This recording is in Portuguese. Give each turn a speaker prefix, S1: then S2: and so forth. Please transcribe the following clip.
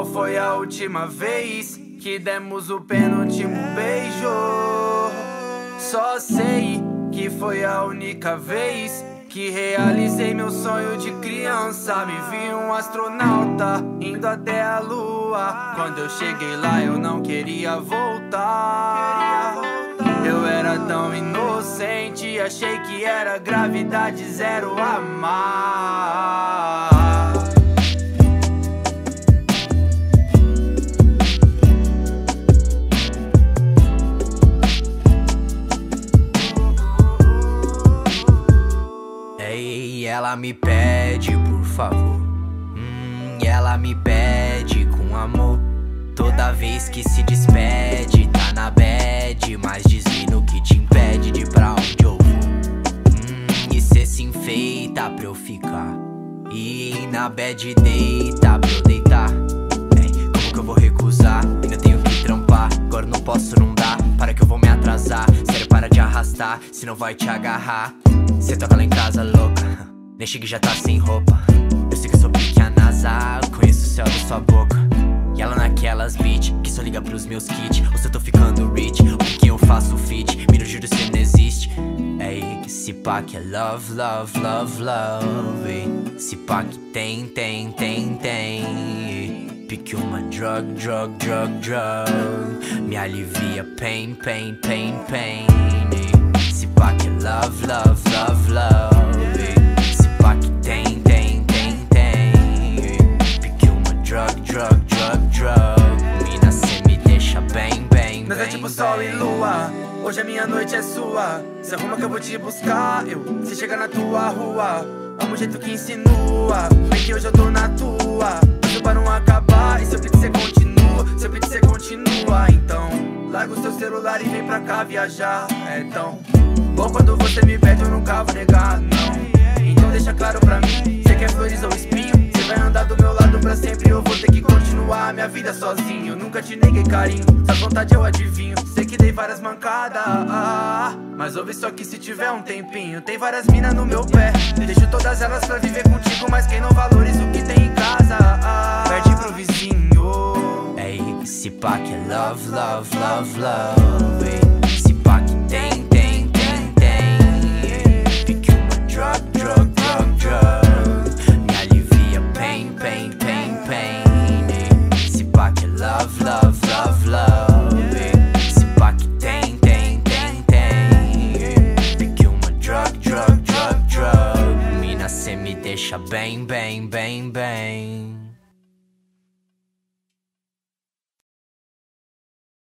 S1: qual foi a última vez que demos o penúltimo beijo. Só sei que foi a única vez que realizei meu sonho de criança. Me vi um astronauta indo até a lua. Quando eu cheguei lá eu não queria voltar. Eu era tão inocente, achei que era gravidade zero a mais.
S2: E ela me pede, por favor. Ela me pede com amor. Toda vez que se despede, tá na bad, mas diz-me o que te impede de ir pra onde eu vou. E cê se enfeita pra eu ficar, e na bad deita pra eu deitar. Como que eu vou recusar? Ainda tenho que trampar, agora não posso, não dá. Para que eu vou me atrasar, sério, para de arrastar, senão vai te agarrar. Cê toca lá em casa, louca, nem chegue já tá sem roupa. Eu sei que eu sou pique a NASA, conheço o céu da sua boca. E ela naquelas beat, que só liga pros meus kits. Ou se eu tô ficando rich, ou com quem eu faço feat. Miro, juro, cê não existe. Esse pá que é love, love, love, love. Esse pá que tem. Pique uma drug, drug, drug, drug. Me alivia pain, pain, pain, pain. Esse pá que é love, love, love, love. Esse pá que tem. Pique uma drug, drug, drug, drug. Mina, cê me deixa bem, bem,
S1: nós é tipo sol e lua, hoje a minha noite é sua. Se arruma que eu vou te buscar, se chega na tua rua. Amo o jeito que insinua, vem que hoje eu tô na tua. Tudo pra não acabar, e se eu pedir cê continua, se eu pedir cê continua. Então, larga o seu celular e vem pra cá viajar. É tão bom quando você me pede, eu nunca vou negar, não. Então deixa claro pra mim, cê quer flores ou espinho? Cê vai andar do meu lado pra sempre, eu vou ter que continuar minha vida sozinho. Nunca te neguei carinho, sua vontade eu adivinho. Sei que dei várias mancadas, mas ouve só que se tiver um tempinho. Tem várias minas no meu pé, deixo todas elas pra viver contigo. Mas quem não valoriza o que tem em casa, perde pro vizinho.
S2: Esse pá que é love, love, love, love. Esse pá que tem. Pique uma drug, drug, drug, drug. Me alivia pain, pain, pain, pain. Esse pá que é love, love, love, love. Esse pá que tem. Pique uma drug, drug, drug, drug. Mina, cê me deixa bem, bem, bem, bem.